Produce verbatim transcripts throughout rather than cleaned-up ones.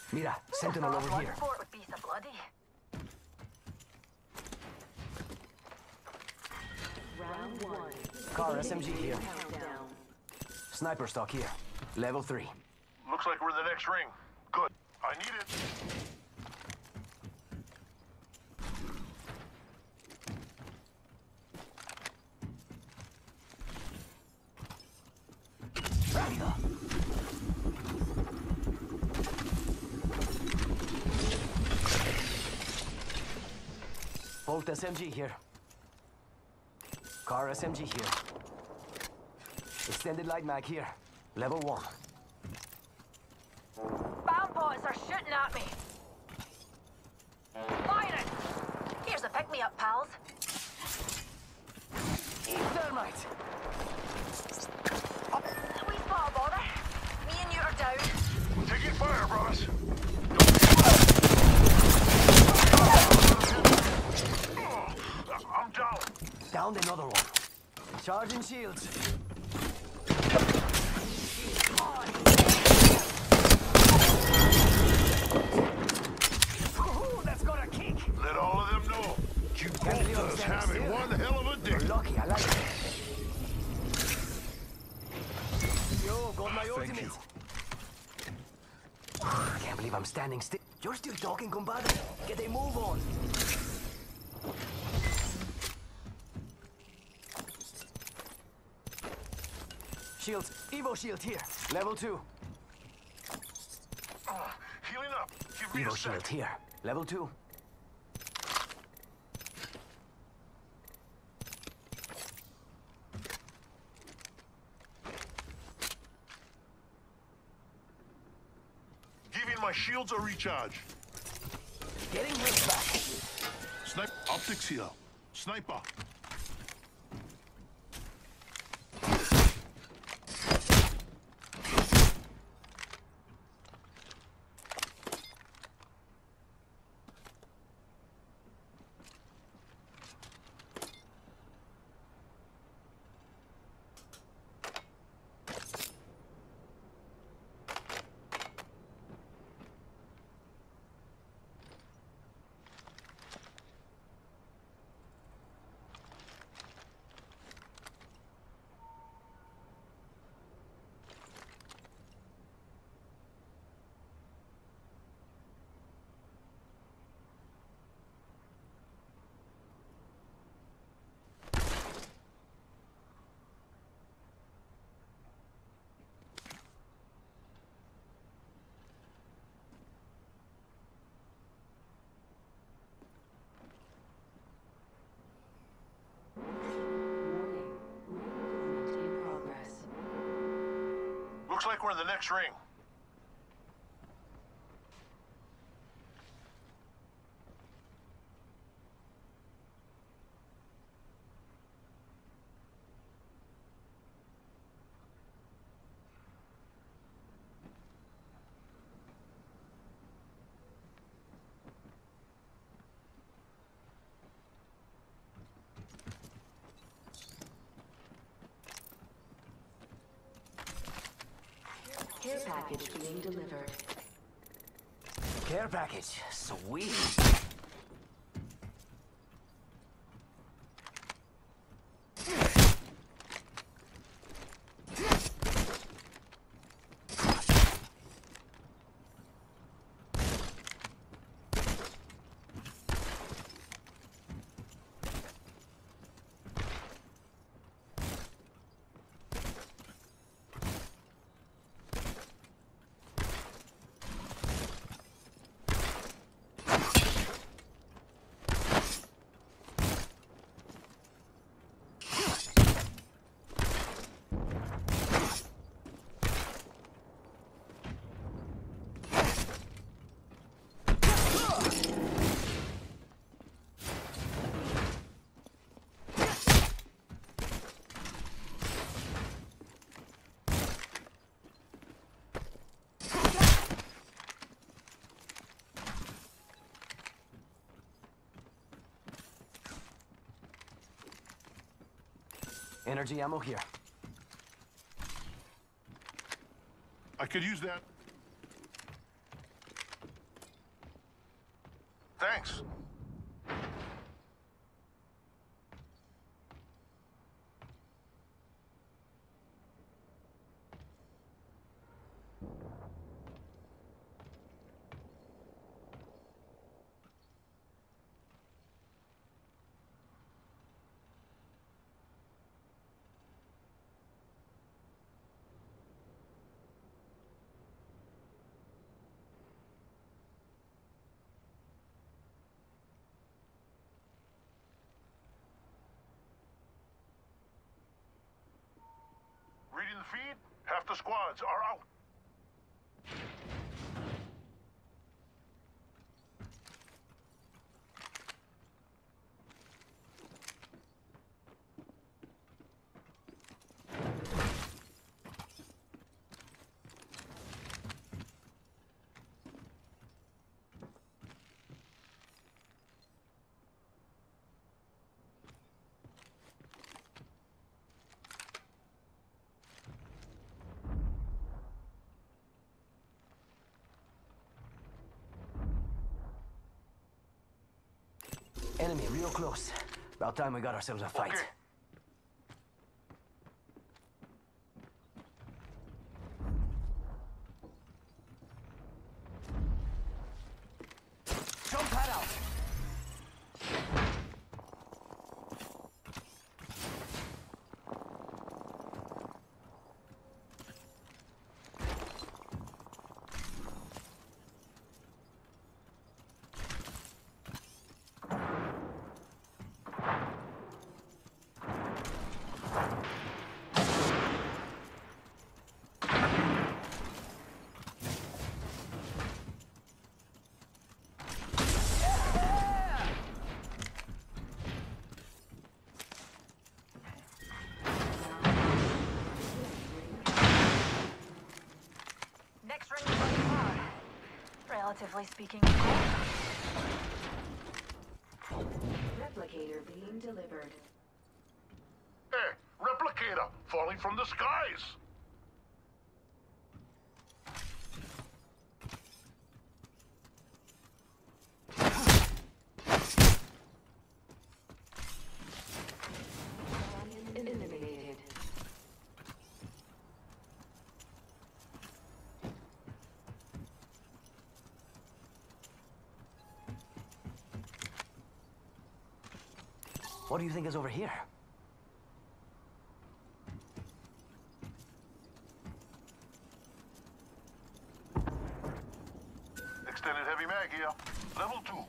Mira, sentinel over here. Bloodsport would be so bloody. Round one. Car S M G here. Countdown. Sniper stock here. Level three. Looks like we're in the next ring. Good. I need it. Rápido. Bolt S M G here. Car S M G here. Extended light mag here. Level one. Bound boys are shooting at me. Firing! Here's a pick-me-up, pals. Thermite. We spot a bother. Me and you are down. Taking fire, brothers. I'm down. Downed another one. Charging shields. Ooh, that's got a kick. Let all of them know. You both us having one hell of a day. You're lucky, I like it. Yo, got my Thank ultimate. you. I can't believe I'm standing still. You're still talking, compadre. Get a move on. Shields, Evo shield here. Level two. Uh, healing up. Give me Evo a shield sec. here. Level two. Giving my shields a recharge. Getting hit back. Snipe. Optics here. Sniper. Looks like we're in the next ring. Care package being delivered. Care package. Sweet. Energy ammo here. I could use that. Thanks. Reading the feed? Half the squads are out. Enemy real close. About time we got ourselves a fight. Okay. Jump pad out! Next ring is by far. Relatively speaking. Replicator being delivered. Hey, replicator falling from the skies. Eliminated. What do you think is over here? Extended heavy mag here. Level two.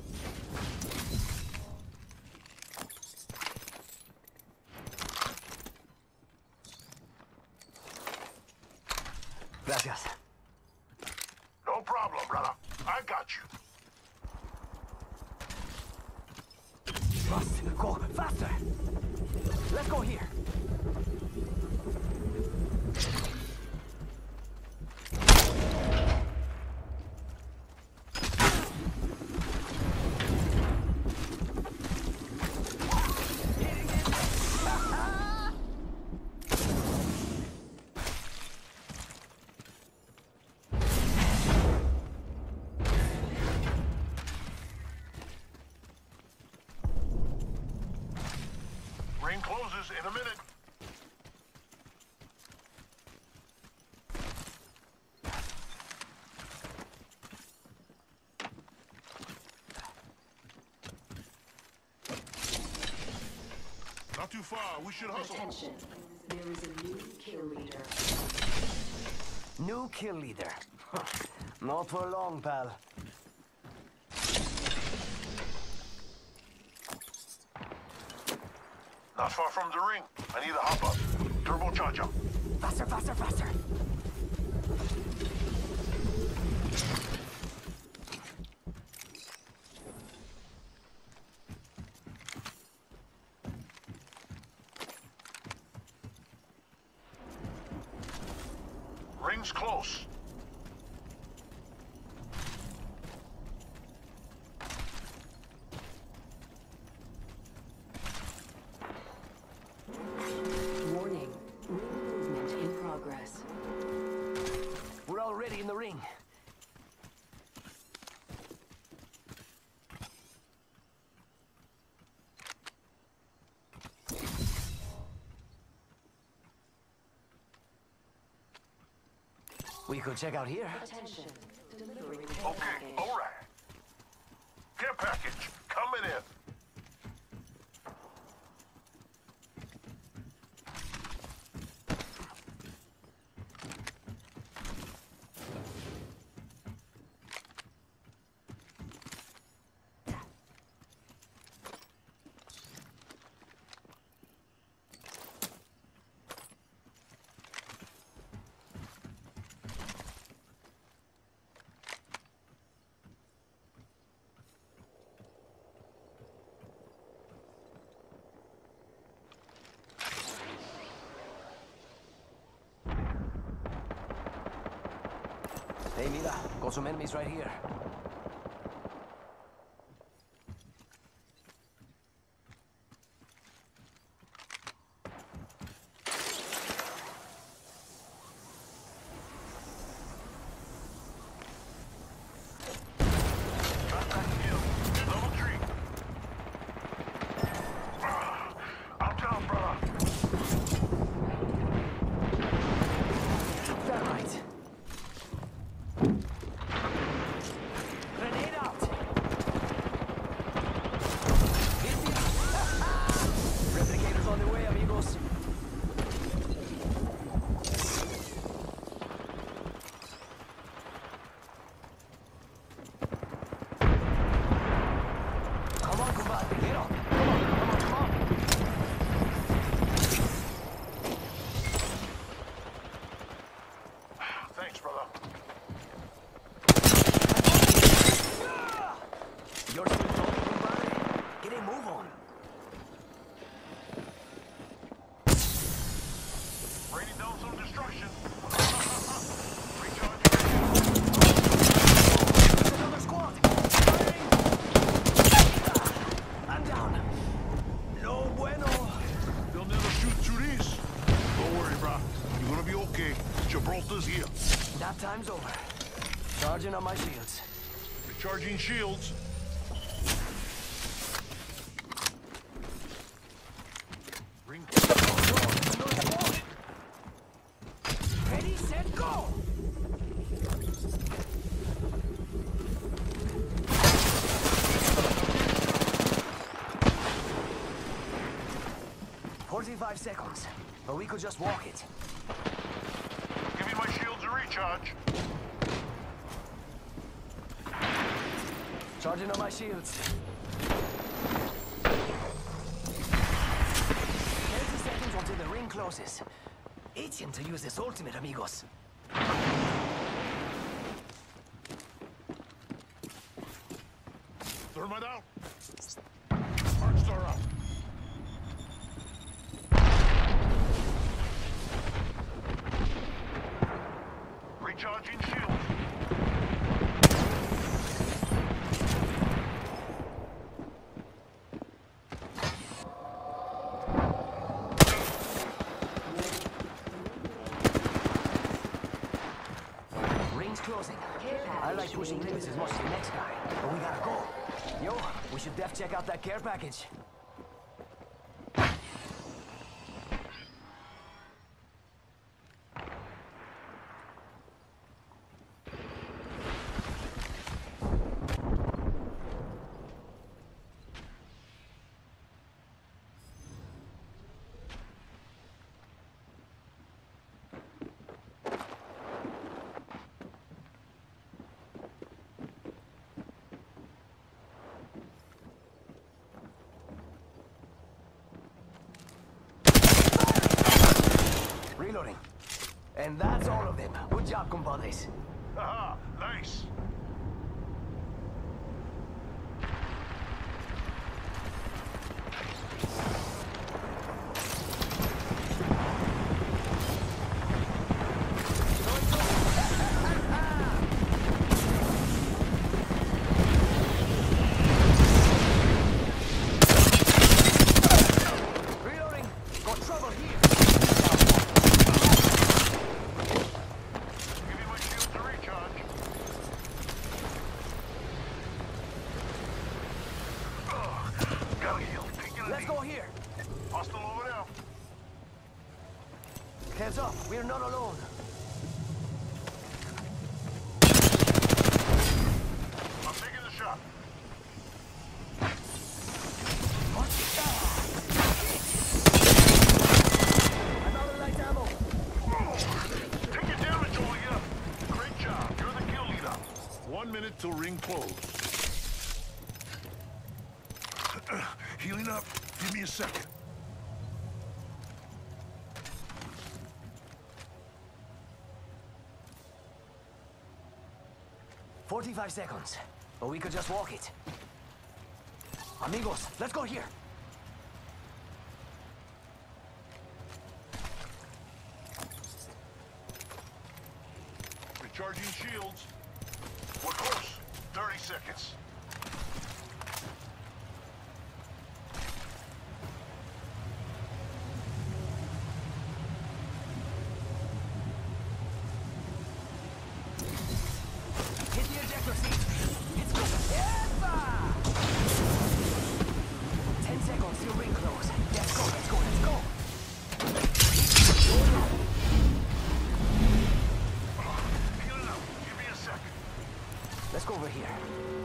Gracias. No problem, brother. I got you. Must go faster. Let's go here. Ring closes in a minute. Not too far. We should hustle. Attention. There is a new kill leader. New kill leader. Not for long, pal. Not far from the ring. I need a hop up. Turbocharger. Faster, faster, faster. Ring's close. Warning. Ring movement in progress. We're already in the ring. We could check out here. Attention. Delivering care Okay, package. all right. Care package coming in. Hey, mira, got some enemies right here. Time's over. Charging on my shields. Recharging shields. Ring. Ready, set, go! Forty-five seconds, but we could just walk it. Giving my shields a recharge. Charging on my shields. thirty seconds until the ring closes. Itching to use this ultimate, amigos. Thermite out. Arc star up. Recharging shields. Closing. I like pushing limits as much as the next guy, but we gotta go. Yo, we should def check out that care package. Reloading. And that's all of them. Good job, compadres. Aha, nice. Reloading. Got trouble here. Giving my shields a recharge. Oh, gotta heal. Take it Let's easy. go here. Hostile over there. Heads up, we're not alone. shot. I'm out of light ammo. Take your damage, Julia. Great job. You're the kill leader. One minute till ring close. Healing up. Give me a second. Forty-five seconds, but we could just walk it. Amigos, let's go here. Recharging shields. We're close. Thirty seconds. Hit the ejector seat. It's good. Epa! Ten seconds till ring close. Let's go, let's go, let's go. Healing up. Give me a second. Let's go over here.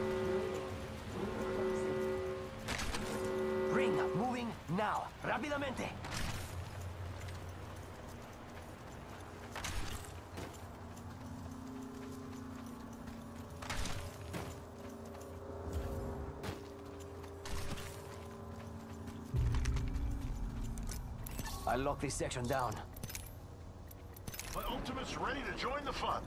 Ring, moving now. Rápidamente. I'll lock this section down. My ultimate's ready to join the fun.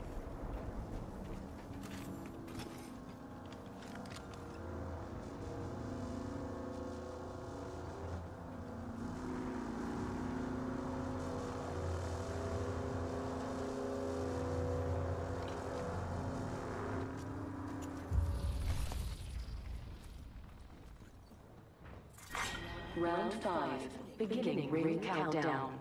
Round five. Beginning ring countdown.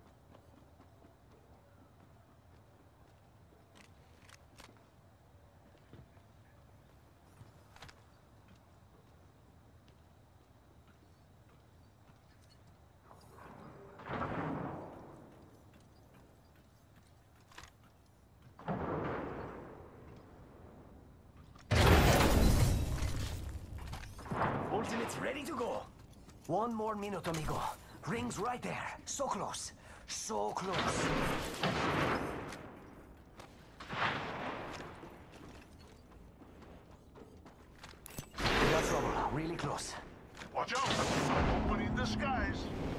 Ultimate's ready to go. One more minute, amigo. Ring's right there. So close. So close. We got trouble. Really close. Watch out. I'm opening the skies.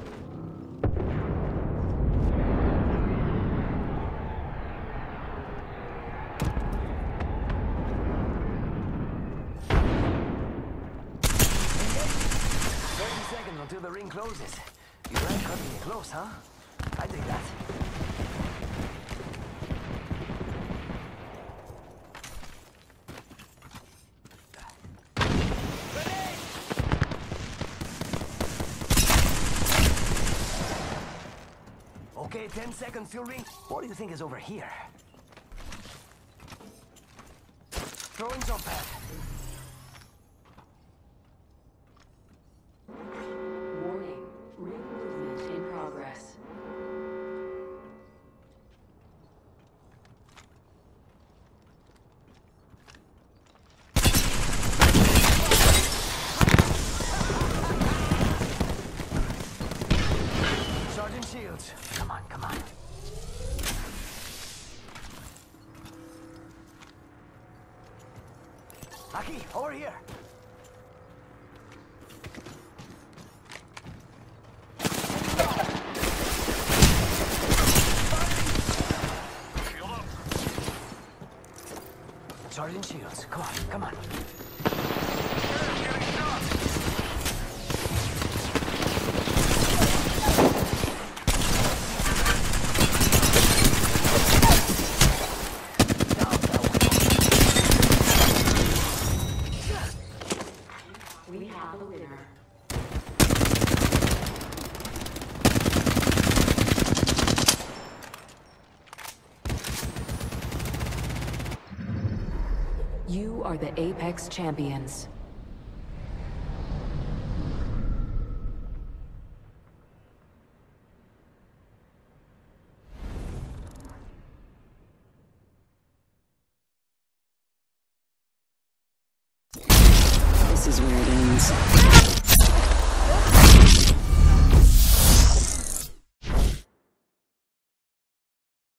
thirty seconds until the ring closes. You like cutting it close, huh? I dig that. Grenade! Okay, ten seconds till ring. What do you think is over here? Throwing jump pad. Warning. Ring movement in progress. Sergeant Shields. Come on, come on. Aki, over here. Shield up. Sergeant Shields, come on, come on. Getting shot. Down that We have a winner. You are the Apex Champions. This is where it ends.